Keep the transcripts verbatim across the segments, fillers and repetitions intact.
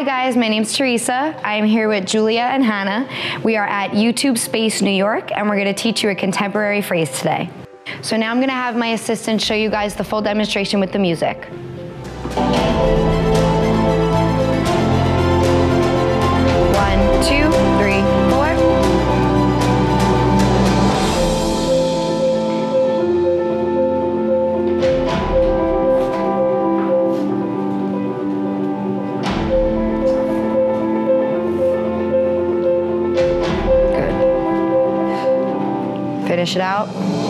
guys, my name's Theresa. I am here with Julia and Hannah. We are at YouTube Space, New York, and we're gonna teach you a contemporary phrase today. So now I'm gonna have my assistant show you guys the full demonstration with the music. One, two, three, four. Finish it out.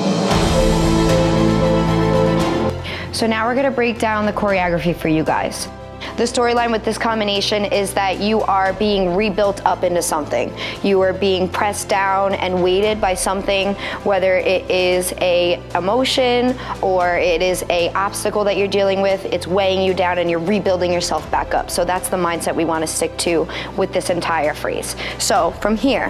So now we're gonna break down the choreography for you guys. The storyline with this combination is that you are being rebuilt up into something. You are being pressed down and weighted by something, whether it is a emotion or it is a obstacle that you're dealing with. It's weighing you down and you're rebuilding yourself back up. So that's the mindset we wanna stick to with this entire phrase. So from here,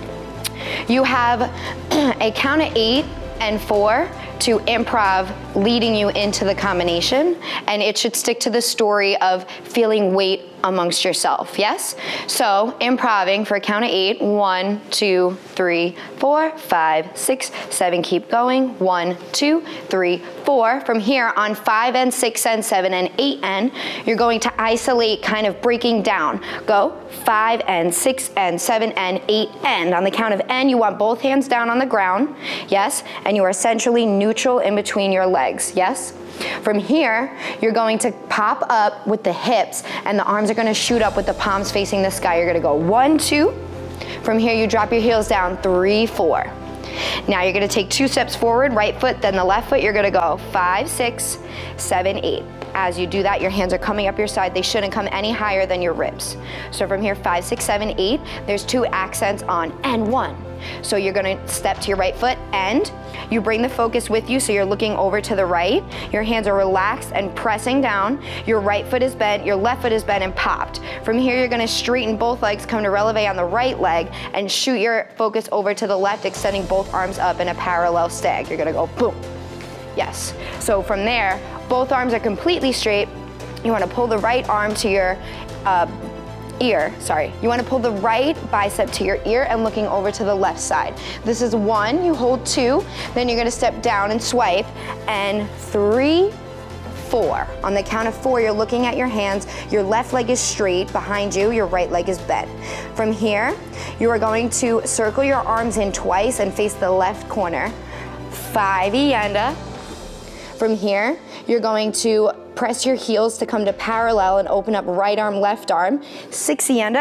you have a count of eight and four to improv leading you into the combination, and it should stick to the story of feeling weight amongst yourself, yes? So improving for a count of eight, one, two, three, four, five, six, seven, keep going, one, two, three, four. From here on five and six and seven and eight and, you're going to isolate, kind of breaking down. Go, five and six and seven and eight and. On the count of N, you want both hands down on the ground, yes? And you are essentially neutral in between your legs, yes? From here, you're going to pop up with the hips and the arms are gonna shoot up with the palms facing the sky. You're gonna go one, two. From here, you drop your heels down, three, four. Now you're gonna take two steps forward, right foot, then the left foot. You're gonna go five, six, seven, eight. As you do that, your hands are coming up your side. They shouldn't come any higher than your ribs. So from here, five, six, seven, eight, there's two accents on and one. So you're gonna step to your right foot and you bring the focus with you so you're looking over to the right. Your hands are relaxed and pressing down. Your right foot is bent, your left foot is bent and popped. From here, you're gonna straighten both legs, come to releve on the right leg and shoot your focus over to the left, extending both arms up in a parallel stag. You're gonna go boom. Yes. So from there, both arms are completely straight. You wanna pull the right arm to your uh, ear, sorry. You wanna pull the right bicep to your ear and looking over to the left side. This is one, you hold two, then you're gonna step down and swipe, and three, four. On the count of four, you're looking at your hands, your left leg is straight behind you, your right leg is bent. From here, you are going to circle your arms in twice and face the left corner. Five, yanda. From here, you're going to press your heels to come to parallel and open up right arm, left arm. Six yanda.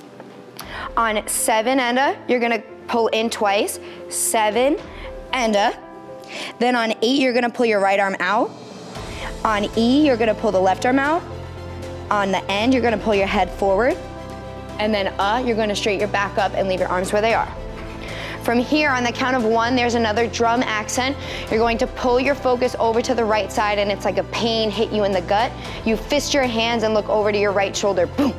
On seven enda, you're gonna pull in twice. Seven enda. Then on eight, you're gonna pull your right arm out. On E, you're gonna pull the left arm out. On the end, you're gonna pull your head forward. And then uh, you're gonna straighten your back up and leave your arms where they are. From here, on the count of one, there's another drum accent. You're going to pull your focus over to the right side and it's like a pain hit you in the gut. You fist your hands and look over to your right shoulder, boom.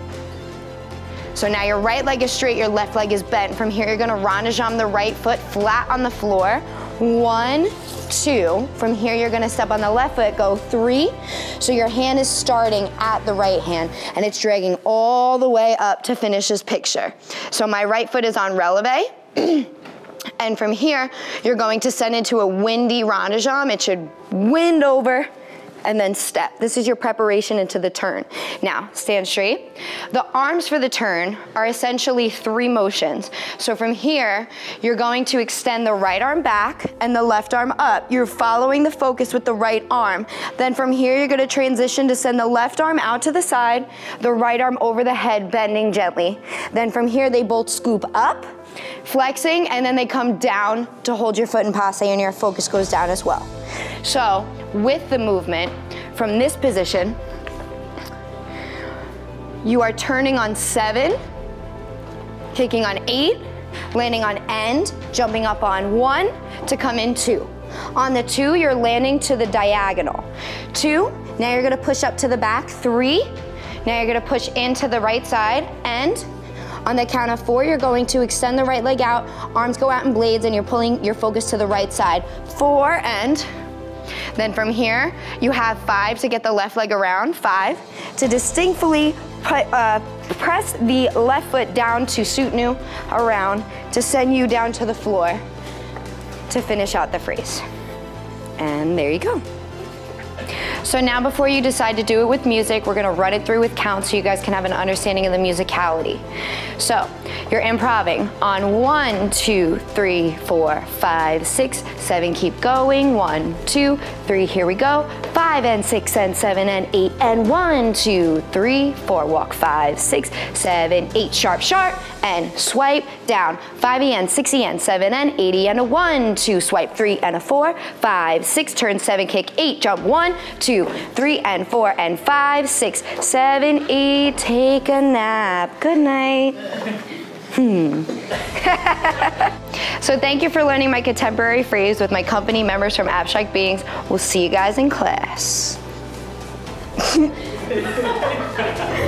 So now your right leg is straight, your left leg is bent. From here, you're gonna rondejambe the right foot flat on the floor. One, two. From here, you're gonna step on the left foot, go three. So your hand is starting at the right hand and it's dragging all the way up to finish this picture. So my right foot is on releve. And from here, you're going to send into a windy rondejambe. It should wind over and then step. This is your preparation into the turn. Now, stand straight. The arms for the turn are essentially three motions. So from here, you're going to extend the right arm back and the left arm up. You're following the focus with the right arm. Then from here, you're gonna transition to send the left arm out to the side, the right arm over the head, bending gently. Then from here, they both scoop up, flexing, and then they come down to hold your foot in passe and your focus goes down as well. So with the movement from this position, you are turning on seven, kicking on eight, landing on end, jumping up on one to come in two. On the two, you're landing to the diagonal. Two, now you're gonna push up to the back. Three, now you're gonna push into the right side, and on the count of four, you're going to extend the right leg out, arms go out in blades, and you're pulling your focus to the right side. Four, and then from here, you have five to get the left leg around, five, to distinctly put, uh, press the left foot down to soutenu around to send you down to the floor to finish out the phrase. And there you go. So now before you decide to do it with music, we're gonna run it through with counts so you guys can have an understanding of the musicality. So you're improvising on one, two, three, four, five, six, seven, keep going. One, two, three, here we go. Five and six and seven and eight and one, two, three, four, walk five, six, seven, eight, sharp, sharp, and swipe down. Five and six and seven and eighty and a one, two, swipe three and a four, five, six, turn seven, kick eight, jump one, two, three and four and five, six, seven, eight, take a nap. Good night. Hmm. So thank you for learning my contemporary phrase with my company members from Abstract Beings. We'll see you guys in class.